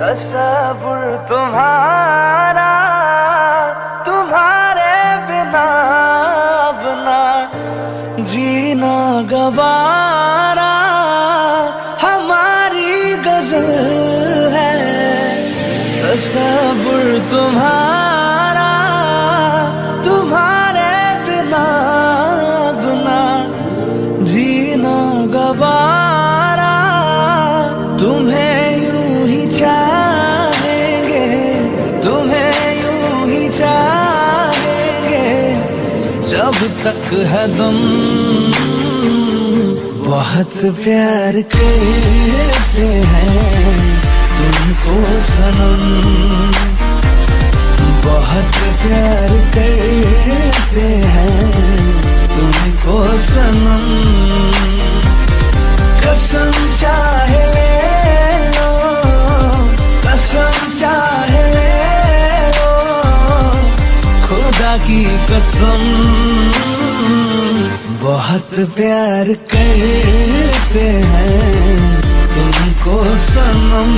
तसव्वुर तुम्हारा, तुम्हारे बिना अपना जीना गवारा हमारी गजल है। तसव्वुर तुम्हारा, तुम्हारे बिना अपना जीना गवारा। तुम्हें यूं ही चाहेंगे, तुम्हें यूं ही चाहेंगे जब तक है दम। बहुत प्यार करते हैं तुमको सनम, बहुत प्यार करते हैं तुमको सनम। कसम चाहे ले लो, कसम चाहे ले लो, खुदा की कसम। बहुत प्यार करते हैं तुमको सनम।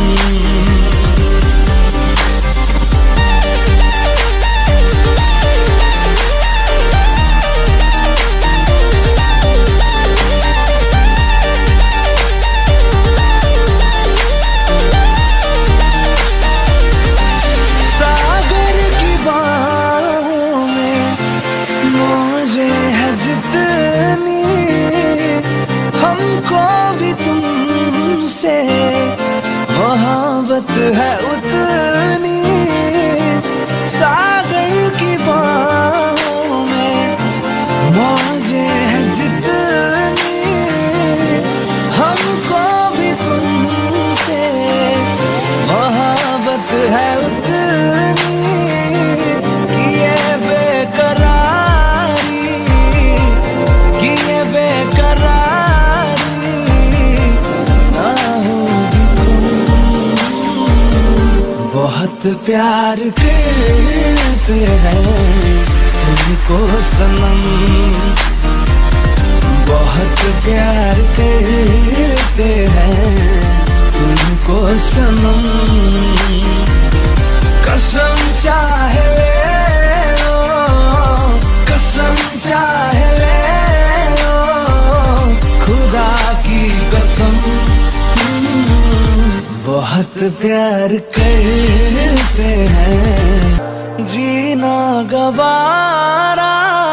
जितनी हमको भी तुमसे मोहब्बत है उतनी। सागर की बाहों में मौजें हैं जितनी हमको भी तुमसे मोहब्बत है उतनी। ये बहुत प्यार करते हैं तुमको सनम, बहुत प्यार करते हैं तुमको सनम। कसम चाहे ले लो, कसम चाहे ले लो, खुदा की कसम। बहुत प्यार करते हैं जीना गवारा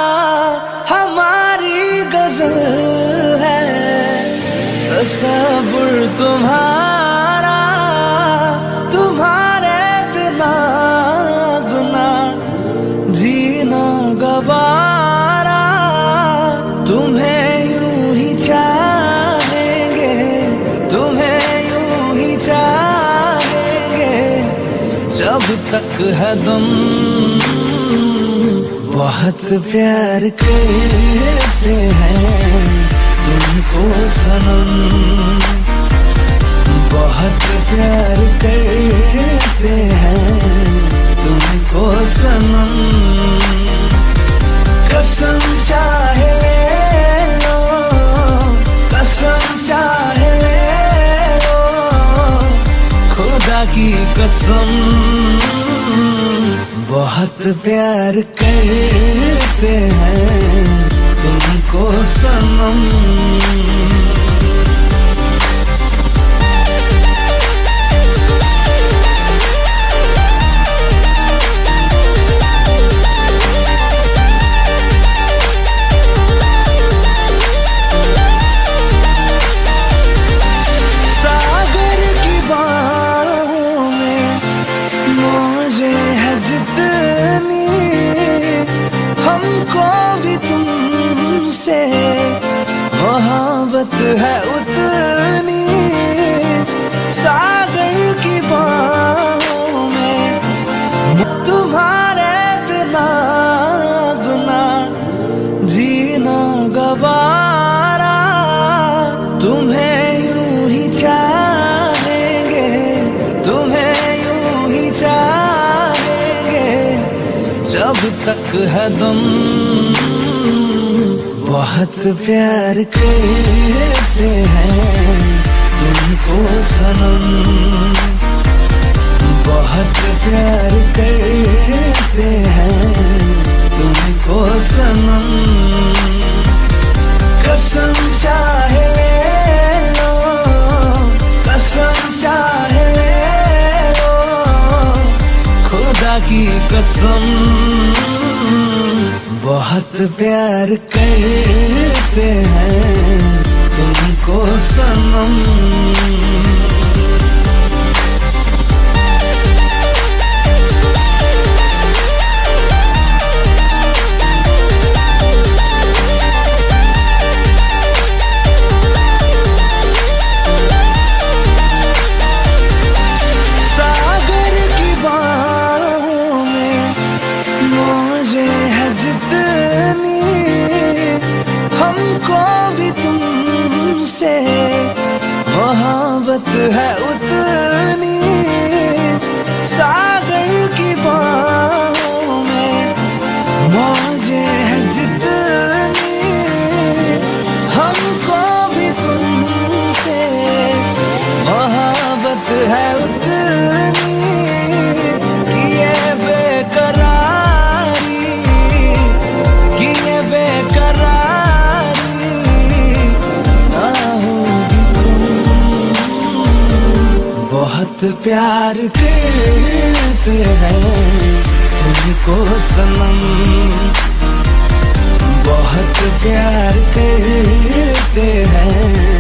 हमारी गजल है। तसव्वुर तुम्हारा, तुम्हारे बिना अपना जीना गवारा। तुम्हें यूं ही चाहेंगे, तुम्हें यूं ही चाहेंगे जब तक है दम। बहुत प्यार करते हैं तुमको सनम, बहुत प्यार करते हैं तुमको सनम। कसम चाहे ले लो, कसम चाहे ले लो, खुदा की कसम। बहुत प्यार करते हैं तुमको सनम। जितनी हमको भी तुमसे मोहब्बत है उतनी। सागर की बाहों में तुम्हारे बिना अपना जीना गवारा। तुम्हें यूं ही चाहेंगे, तुम्हें यूं ही चाहेंगे जब तक है दम। बहुत प्यार करते हैं तुमको सनम, बहुत प्यार करते हैं तुमको सनम, कसम चाहे ले लो, कसम चाहे ले लो, खुदा की कसम। बहुत प्यार करते हैं तुमको सनम। जितनी हमको भी तुमसे मोहब्बत है उतनी, सागर की बाहों में मौजें है जितनी, हमको भी तुमसे मोहब्बत है उतनी। ये बहुत प्यार करते हैं तुमको सनम, बहुत प्यार करते हैं।